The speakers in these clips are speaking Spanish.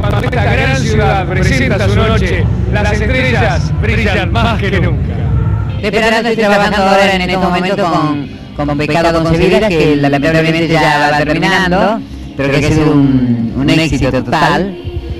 Cuando esta gran ciudad presenta su noche, las estrellas brillan más que nunca. Estoy trabajando ahora en estos momentos con Pecado Concebidas, que lamentablemente ya va terminando, pero que ha sido un éxito total.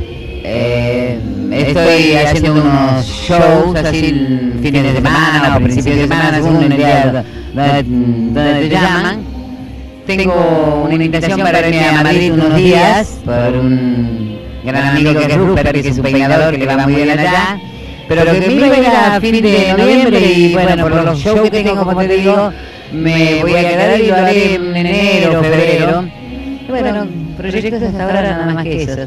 Estoy haciendo unos shows así fines de semana o principios de semana, según el día donde te llaman. Tengo una invitación para irme a Madrid unos días por un gran amigo que es Rupert, que es un peinador que le va muy bien allá. Pero que me iba a ir a fin de noviembre y bueno, por los shows que tengo, como te digo, me voy a quedar y lo haré en enero, febrero. Y bueno, proyectos hasta ahora nada más que esos.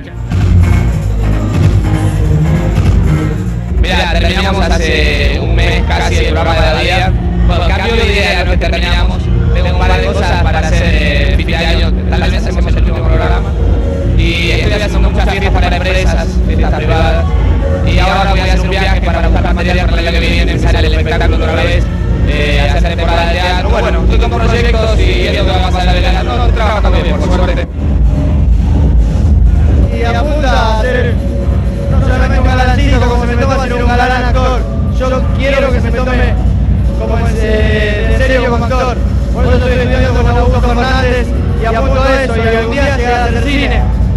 Mira, terminamos hace un mes casi el programa de la día. Bueno, cambio de idea, no es que terminamos. Tengo un par de cosas para hacer fin de año, tal vez hacemos el último programa. Y estoy haciendo muchas fiestas para empresas, fiestas privadas. Y ahora voy a hacer un viaje para buscar material para el año que viene, empezar el espectáculo otra vez, hacer temporada de teatro. Bueno, estoy con proyectos y es lo que va a pasar a ver. No, trabajo bien, por suerte. Y apunta a ser no solamente un galancito como se me toma, sino un galán actor. Yo quiero que se me tome como en serio como actor. Por eso estoy estudiando con Augusto Fernández y apunto a eso y algún día llegar a hacer cine.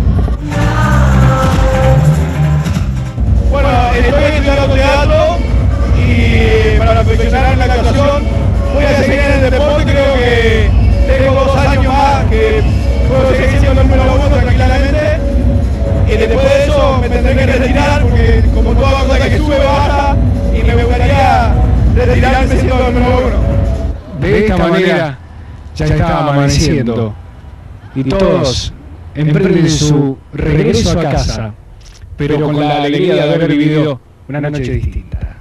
Bueno, estoy estudiando teatro y para perfeccionar en la actuación voy a seguir en el deporte. Creo que tengo 2 años más que puedo seguir siendo el número 1 tranquilamente. Y después de eso me tendré que retirar porque como toda cosa que sube baja y me gustaría retirarme siendo el número 1. De esta manera ya está amaneciendo y todos emprenden su regreso a casa, pero con la alegría de haber vivido una noche distinta.